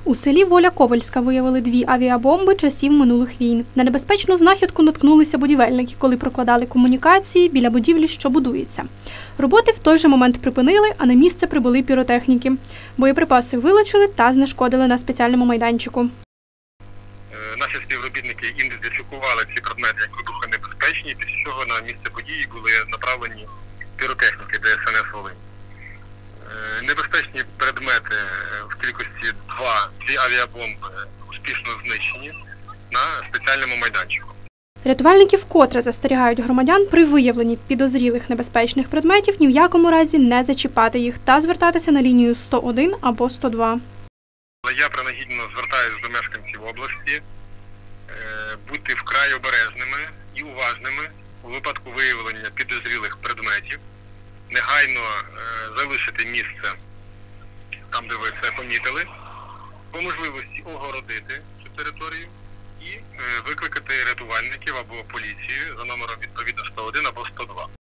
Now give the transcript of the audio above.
У селі Воля Ковальська виявили 2 авіабомби часів минулих війн. На небезпечну знахідку наткнулися будівельники, коли прокладали комунікації біля будівлі, що будується. Роботи в той же момент припинили, а на місце прибули піротехніки. Боєприпаси вилучили та знешкодили на спеціальному майданчику. Наші співробітники ідентифікували ці предмети як вибухонебезпечні, після чого на місце події були направлені піротехніки ДСНС Волинь. Небезпечні предмети в кількості 2 авіабомби успішно знищені на спеціальному майданчику. Рятувальники вкотре застерігають громадян при виявленні підозрілих небезпечних предметів ні в якому разі не зачіпати їх та звертатися на лінію 101 або 102. Я принагідно звертаюся до мешканців області бути вкрай обережними і уважними у випадку виявлення підозрілих предметів, негайно залишити місце там, де ви це помітили, по можливості огородити цю територію і викликати рятувальників або поліцію за номером відповідно 101 або 102.